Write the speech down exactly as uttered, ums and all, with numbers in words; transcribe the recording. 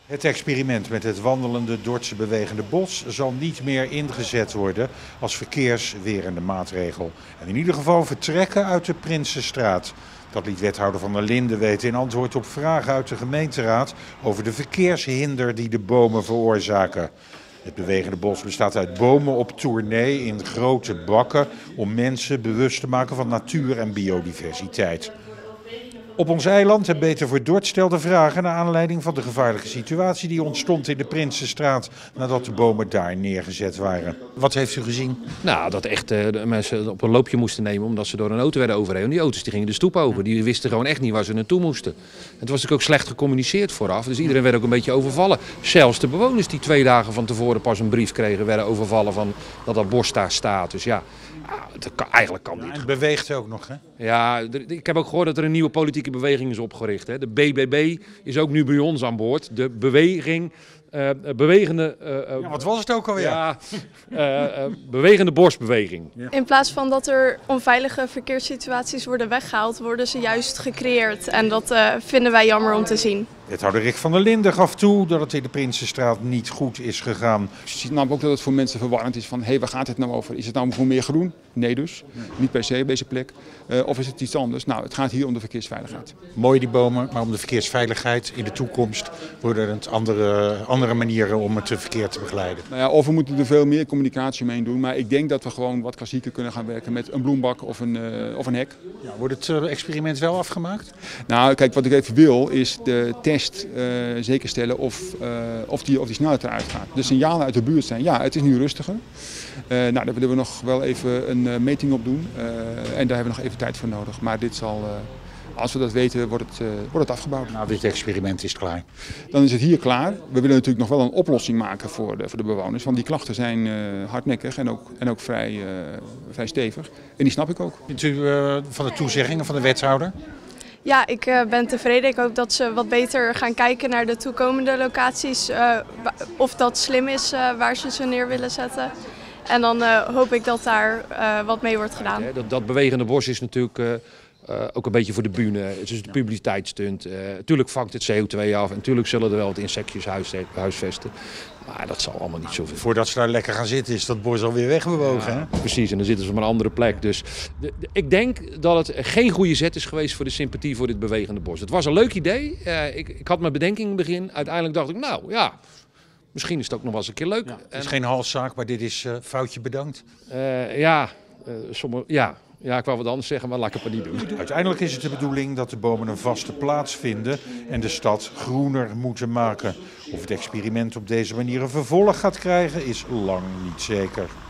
Het experiment met het wandelende Dordtse bewegende bos zal niet meer ingezet worden als verkeerswerende maatregel. En in ieder geval vertrekken uit de Prinsenstraat. Dat liet wethouder Van der Linden weten in antwoord op vragen uit de gemeenteraad over de verkeershinder die de bomen veroorzaken. Het bewegende bos bestaat uit bomen op tournee in grote bakken om mensen bewust te maken van natuur en biodiversiteit. Op ons eiland en Beter voor Dordt stelde vragen naar aanleiding van de gevaarlijke situatie die ontstond in de Prinsenstraat nadat de bomen daar neergezet waren. Wat heeft u gezien? Nou, dat echt uh, de mensen op een loopje moesten nemen omdat ze door een auto werden overreden. Die auto's die gingen de stoep over, die wisten gewoon echt niet waar ze naartoe moesten. Het was natuurlijk ook slecht gecommuniceerd vooraf, dus iedereen werd ook een beetje overvallen. Zelfs de bewoners die twee dagen van tevoren pas een brief kregen, werden overvallen van dat dat bos daar staat. Dus ja, dat kan, eigenlijk kan Ja, niet. en het beweegt ook nog, hè? Ja, ik heb ook gehoord dat er een nieuwe politieke beweging is opgericht. Hè. De B B B is ook nu bij ons aan boord. De beweging, uh, bewegende... Uh, ja, wat was het ook alweer? Ja, uh, uh, bewegende bosbeweging. Ja. In plaats van dat er onveilige verkeerssituaties worden weggehaald, worden ze juist gecreëerd. En dat uh, vinden wij jammer om te zien. Wethouder Rick van der Linden gaf toe dat het in de Prinsenstraat niet goed is gegaan. Je ziet namelijk ook dat het voor mensen verwarrend is van, hé, hey, waar gaat het nou over? Is het nou voor meer groen? Nee dus, nee. Niet per se op deze plek. Uh, of is het iets anders? Nou, het gaat hier om de verkeersveiligheid. Mooi die bomen, maar om de verkeersveiligheid in de toekomst worden het andere, andere manieren om het verkeer te begeleiden. Nou ja, of we moeten er veel meer communicatie mee doen, maar ik denk dat we gewoon wat klassieker kunnen gaan werken met een bloembak of een, uh, of een hek. Ja, wordt het uh, experiment wel afgemaakt? Nou, kijk, wat ik even wil is de test uh, zeker stellen of, uh, of, die, of die snelheid eruit gaat. De signalen uit de buurt zijn, ja, het is nu rustiger. Uh, nou, daar willen we nog wel even een uh, meting op doen uh, en daar hebben we nog even tijd voor nodig. Maar dit zal, uh, als we dat weten, wordt het, uh, wordt het afgebouwd. Nou, dit experiment is klaar. Dan is het hier klaar. We willen natuurlijk nog wel een oplossing maken voor de, voor de bewoners. Want die klachten zijn uh, hardnekkig en ook, en ook vrij, uh, vrij stevig. En die snap ik ook. Vindt u uh, van de toezeggingen van de wethouder? Ja, ik uh, ben tevreden. Ik hoop dat ze wat beter gaan kijken naar de toekomende locaties. Uh, of dat slim is uh, waar ze ze neer willen zetten. En dan uh, hoop ik dat daar uh, wat mee wordt gedaan. Ja, dat, dat bewegende bos is natuurlijk uh, uh, ook een beetje voor de bühne. Het is de publiciteitsstunt. Uh, natuurlijk vangt het C O twee af en natuurlijk zullen er wel wat insectjes huisvesten. Maar dat zal allemaal niet zoveel. Voordat ze daar lekker gaan zitten is dat bos alweer wegbewogen. Ja, hè? Precies, en dan zitten ze op een andere plek. Dus de, de, ik denk dat het geen goede zet is geweest voor de sympathie voor dit bewegende bos. Het was een leuk idee. Uh, ik, ik had mijn bedenking in het begin. Uiteindelijk dacht ik, nou ja... Misschien is het ook nog wel eens een keer leuk. Ja, het is en... geen halszaak, maar dit is uh, foutje bedankt. Uh, ja, uh, sommige, ja. ja, ik wou wat anders zeggen, maar laat ik het maar niet doen. Uiteindelijk is het de bedoeling dat de bomen een vaste plaats vinden en de stad groener moeten maken. Of het experiment op deze manier een vervolg gaat krijgen, is lang niet zeker.